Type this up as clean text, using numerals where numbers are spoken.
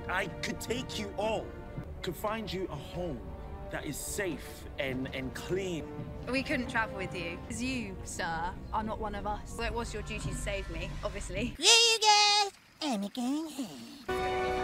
I could take you all. Could find you a home that is safe and clean. We couldn't travel with you, because you, sir, are not one of us. Well, it was your duty to save me, obviously. Yeah, you guys. I'm going home.